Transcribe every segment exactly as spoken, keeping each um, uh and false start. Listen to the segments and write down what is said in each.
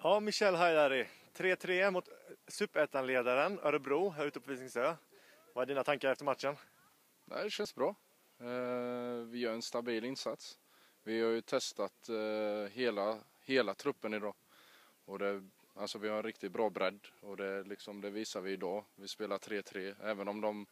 Ja, Michel Haidari. tre tre mot Superettan-ledaren Örebro här ute på Visingsö. Vad är dina tankar efter matchen? Det känns bra. Vi gör en stabil insats. Vi har ju testat hela, hela truppen idag. Och det, alltså vi har en riktigt bra bredd. Och det, liksom, det visar vi idag. Vi spelar tre tre. Även om de,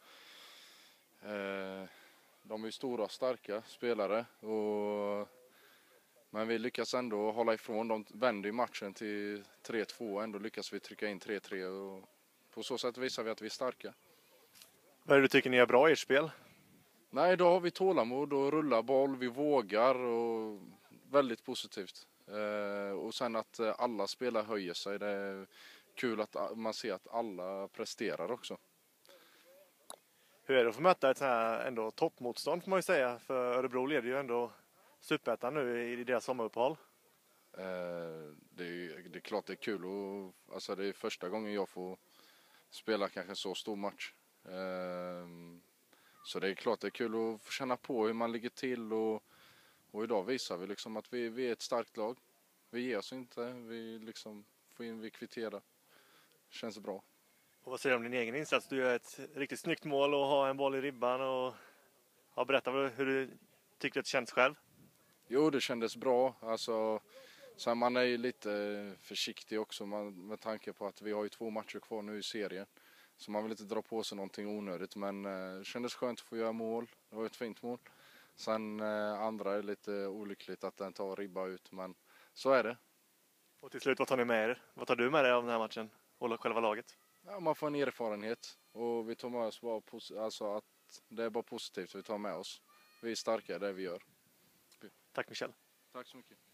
de är stora och starka spelare. Och Men vi lyckas ändå hålla ifrån. De vänder ju matchen till tre två. Ändå lyckas vi trycka in tre tre. Och på så sätt visar vi att vi är starka. Vad är det du tycker ni är bra i ert spel? Nej, då har vi tålamod och rullar boll. Vi vågar och väldigt positivt. Eh, och sen att alla spelare höjer sig. Det är kul att man ser att alla presterar också. Hur är det att få möta ett så här ändå toppmotstånd får man ju säga? För Örebro leder ju ändå Superettan nu i deras sommaruppehåll. Eh, det, är, det är klart det är kul. Och, alltså det är första gången jag får spela kanske så stor match. Eh, så det är klart det är kul att få känna på hur man ligger till. Och, och idag visar vi liksom att vi, vi är ett starkt lag. Vi ger oss inte. Vi liksom får in, vi kvitterar. Känns bra. Och vad säger du om din egen insats? Du gör ett riktigt snyggt mål och har en boll i ribban. Och ja, berätta hur du tycker det känns själv. Jo, det kändes bra. Alltså, så man är ju lite försiktig också man, med tanke på att vi har ju två matcher kvar nu i serien. Så man vill inte dra på sig någonting onödigt. Men eh, det kändes skönt att få göra mål. Det var ett fint mål. Sen eh, andra är lite olyckligt att den tar ribba ut. Men så är det. Och till slut, vad tar ni med er? Vad tar du med dig av den här matchen? Och själva laget? Ja, man får en erfarenhet. Och vi tar med oss bara, alltså att det är bara positivt vi tar med oss. Vi är starka i det vi gör. Tack Michel. Tack så mycket.